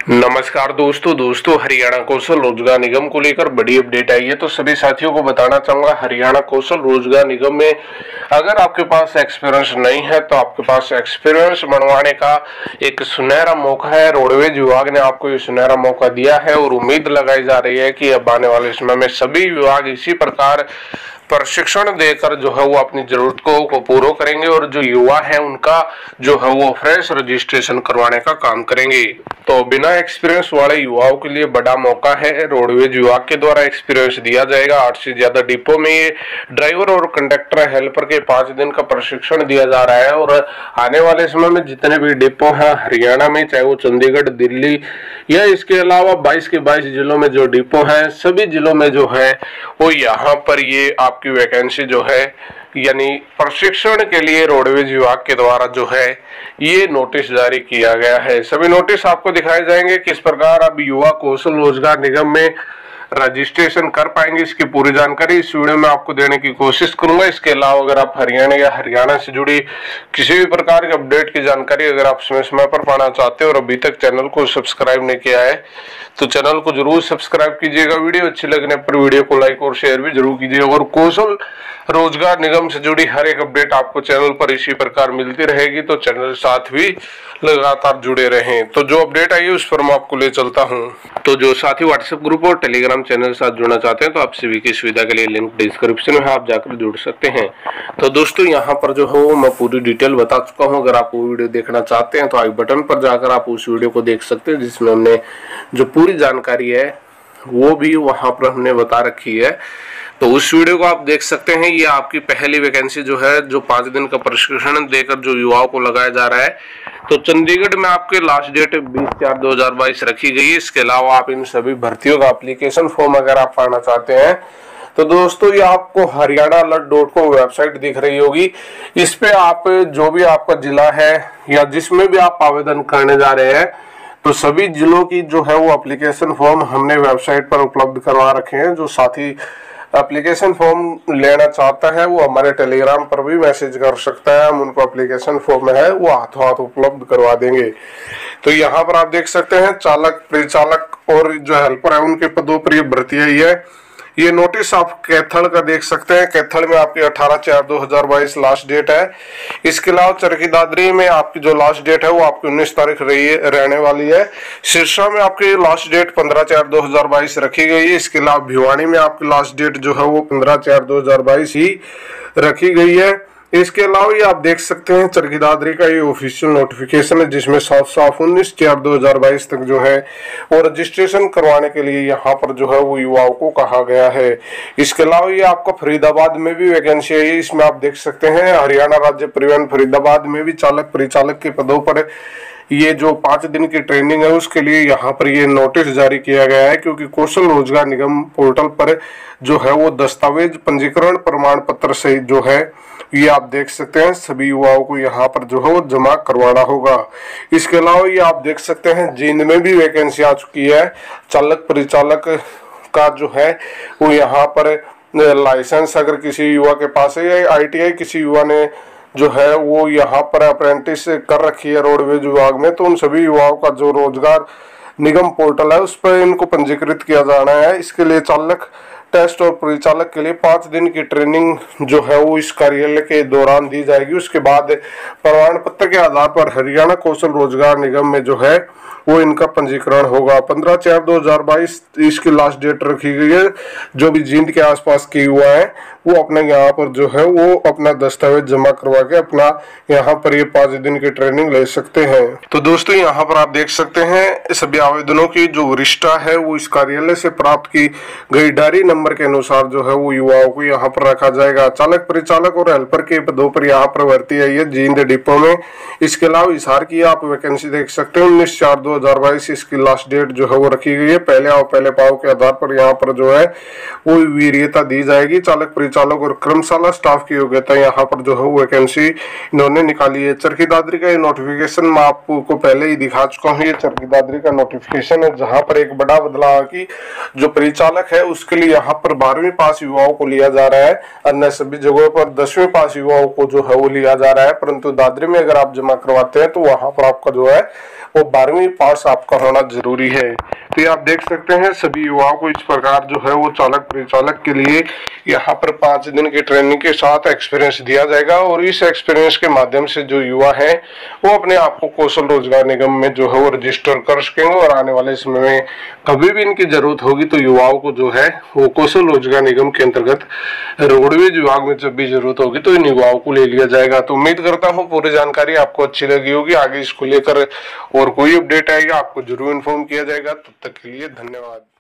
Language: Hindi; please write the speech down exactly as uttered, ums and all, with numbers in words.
नमस्कार दोस्तों दोस्तों हरियाणा कौशल रोजगार निगम को लेकर बड़ी अपडेट आई है। तो सभी साथियों को बताना चाहूंगा, हरियाणा कौशल रोजगार निगम में अगर आपके पास एक्सपीरियंस नहीं है तो आपके पास एक्सपीरियंस बनवाने का एक सुनहरा मौका है। रोडवेज विभाग ने आपको ये सुनहरा मौका दिया है और उम्मीद लगाई जा रही है कि अब आने वाले समय में सभी विभाग इसी प्रकार प्रशिक्षण देकर जो है वो अपनी जरूरतों को पूरा करेंगे और जो युवा है उनका जो है वो फ्रेश रजिस्ट्रेशन करवाने का काम करेंगे। तो बिना एक्सपीरियंस वाले युवाओं के लिए बड़ा मौका है। रोडवेज विभाग के द्वारा एक्सपीरियंस दिया जाएगा। आठ से ज्यादा डिपो में ये ड्राइवर और कंडक्टर हेल्पर के पांच दिन का प्रशिक्षण दिया जा रहा है और आने वाले समय में जितने भी डिपो हैं हरियाणा में, चाहे वो चंडीगढ़, दिल्ली या इसके अलावा बाईस के बाईस जिलों में जो डिपो हैं, सभी जिलों में जो है वो यहाँ पर ये आपकी वैकेंसी जो है यानी प्रशिक्षण के लिए रोडवेज विभाग के द्वारा जो है ये नोटिस जारी किया गया है। सभी नोटिस आपको दिखाए जाएंगे किस प्रकार अब युवा कौशल रोजगार निगम में रजिस्ट्रेशन कर पाएंगे। इसकी पूरी जानकारी इस वीडियो में आपको देने की कोशिश करूंगा। इसके अलावा अगर आप हरियाणा या हरियाणा से जुड़ी किसी भी प्रकार के अपडेट की जानकारी अगर आप समय समय पर पाना चाहते हो और अभी तक चैनल को सब्सक्राइब नहीं किया है तो चैनल को जरूर सब्सक्राइब कीजिएगा। वीडियो अच्छी लगने पर वीडियो को लाइक और शेयर भी जरूर कीजिएगा और कौशल रोजगार निगम से जुड़ी हर एक अपडेट आपको चैनल पर इसी प्रकार मिलती रहेगी, तो चैनल साथ भी लगातार जुड़े रहें। तो जो अपडेट आई है उस पर मैं आपको ले चलता हूं। तो जो साथी व्हाट्सएप ग्रुप और टेलीग्राम चैनल साथ जुड़ना चाहते हैं तो आप सभी की सुविधा के लिए लिंक डिस्क्रिप्शन में आप जाकर जुड़ सकते हैं। तो दोस्तों यहाँ पर जो है मैं पूरी डिटेल बता चुका हूँ। अगर आप वो वीडियो देखना चाहते हैं तो आई बटन पर जाकर आप उस वीडियो को देख सकते हैं जिसमें हमने जो पूरी जानकारी है वो भी वहां पर हमने बता रखी है। तो उस वीडियो को आप देख सकते हैं। ये आपकी पहली वैकेंसी जो है जो पांच दिन का प्रशिक्षण देकर जो युवाओं को लगाया जा रहा है। तो चंडीगढ़ में आपके लास्ट डेट बीस चार दो हजार बाईस रखी गई है। इसके अलावा आप इन सभी भर्तियों का एप्लीकेशन फॉर्म अगर आप पाना चाहते हैं तो दोस्तों ये आपको Haryana alert dot com website दिख रही होगी। इस पे आप जो भी आपका जिला है या जिसमें भी आप आवेदन करने जा रहे हैं तो सभी जिलों की जो है वो एप्लीकेशन फॉर्म हमने वेबसाइट पर उपलब्ध करवा रखे हैं। जो साथी एप्लीकेशन फॉर्म लेना चाहता है वो हमारे टेलीग्राम पर भी मैसेज कर सकता है। हम उनको एप्लीकेशन फॉर्म है वो हाथों हाथ उपलब्ध करवा देंगे। तो यहाँ पर आप देख सकते हैं चालक, परिचालक और जो हेल्पर है उनके पदों पर ये भर्ती आई है। ये नोटिस आप कैथल का देख सकते हैं। कैथल में आपकी अठारह चार दो हजार बाईस लास्ट डेट है। इसके अलावा चरखी दादरी में आपकी जो लास्ट डेट है वो आपकी उन्नीस तारीख रही रहने वाली है। सिरसा में आपकी लास्ट डेट पंद्रह चार दो हजार बाईस रखी गई है। इसके अलावा भिवानी में आपकी लास्ट डेट जो है वो पंद्रह चार दो हजार बाईस ही रखी गई है। इसके अलावा ये आप देख सकते हैं चरखी दादरी का ये ऑफिशियल नोटिफिकेशन है जिसमें साफ साफ उन्नीस चार दो हजार बाईस तक जो है वो रजिस्ट्रेशन करवाने के लिए यहाँ पर जो है वो युवाओं को कहा गया है। इसके अलावा ये आपका फरीदाबाद में भी वैकेंसी है। इसमें आप देख सकते हैं हरियाणा राज्य परिवहन फरीदाबाद में भी चालक परिचालक के पदों पर ये जो पांच दिन की ट्रेनिंग है उसके लिए यहाँ पर ये नोटिस जारी किया गया है। क्योंकि कौशल रोजगार निगम पोर्टल पर जो है वो दस्तावेज पंजीकरण प्रमाण पत्र सहित जो है ये आप देख सकते हैं सभी युवाओं को यहाँ पर जो है वो जमा करवाना होगा। इसके अलावा ये आप देख सकते हैं जींद में भी वैकेंसी आ चुकी है। चालक परिचालक का जो है वो यहाँ पर लाइसेंस अगर किसी युवा के पास है या आई टी आई किसी युवा ने जो है वो यहाँ पर अप्रेंटिस कर रखी है रोडवेज विभाग में, तो उन सभी युवाओं का जो रोजगार निगम पोर्टल है उस पर इनको पंजीकृत किया जाना है। इसके लिए चालक टेस्ट और परिचालक के लिए पांच दिन की ट्रेनिंग जो है वो इस कार्यालय के दौरान दी जाएगी। उसके बाद प्रमाण पत्र के आधार पर हरियाणा कौशल रोजगार निगम में जो है वो इनका पंजीकरण होगा। पंद्रह चार दो हजार बाईस इसकी लास्ट डेट रखी गई है। जो भी जींद के आसपास के युवा है वो अपने यहाँ पर जो है वो अपना दस्तावेज जमा करवा के अपना यहाँ पर ये पांच दिन की ट्रेनिंग ले सकते हैं। तो दोस्तों यहाँ पर आप देख सकते हैं सभी आवेदनों की जो वरिष्ठता है वो इस कार्यालय से प्राप्त की गई डायरी नंबर के अनुसार जो है वो युवाओं को यहाँ पर रखा जाएगा। चालक परिचालक और हेल्पर के पदों पर यहाँ पर भर्ती आई है जींद डिपो में। इसके अलावा हिसार की आप वैकेंसी देख सकते हैं उन्नीस चार दो हजार बाईस इसकी लास्ट डेट जो है वो रखी गई है। पहले आओ पहले पाओ के आधार पर यहाँ पर जो है वो वीरियता दी जाएगी। चालक परिचालक और कर्मशाला स्टाफ की योग्यता यहाँ पर जो है वैकेंसी इन्होंने निकाली है। चरखी दादरी का ये नोटिफिकेशन मैं आपको पहले ही दिखा चुका हूँ। ये चरखी दादरी का नोटिफिकेशन है जहाँ पर एक बड़ा बदलाव है कि जो परिचालक है उसके लिए यहाँ यहाँ पर बारहवीं पास युवाओं को लिया जा रहा है, अन्य सभी जगहों पर दसवीं पास युवाओं को जो है वो लिया जा रहा है, परंतु दादरी में अगर आप जमा करवाते हैं तो वहां पर आपका जो है वो बारहवीं पास आपका होना जरूरी है। तो ये आप देख सकते हैं सभी युवाओं को इस प्रकार जो है वो चालक परिचालक के लिए यहाँ पर पांच दिन की ट्रेनिंग के साथ एक्सपीरियंस दिया जाएगा और इस एक्सपीरियंस के माध्यम से जो युवा हैं वो अपने आप को कौशल रोजगार निगम में जो है वो रजिस्टर कर सकेंगे और आने वाले समय में कभी भी इनकी जरूरत होगी तो युवाओं को जो है वो कौशल रोजगार निगम के अंतर्गत रोडवेज विभाग में जब भी जरूरत होगी तो इन युवाओं को ले लिया जाएगा। तो उम्मीद करता हूँ पूरी जानकारी आपको अच्छी लगी होगी। आगे इसको लेकर और कोई अपडेट आएगा आपको जरूर इन्फॉर्म किया जाएगा। तब तक के लिए धन्यवाद।